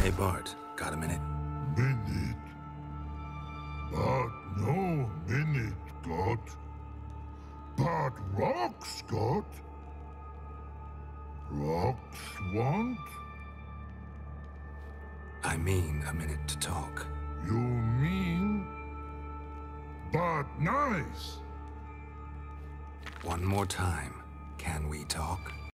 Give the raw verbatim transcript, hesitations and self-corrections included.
Hey, Bart, got a minute? Minute. But no minute got. But rocks got. Rocks want? I mean a minute to talk. You mean? Bart Nice. One more time, can we talk?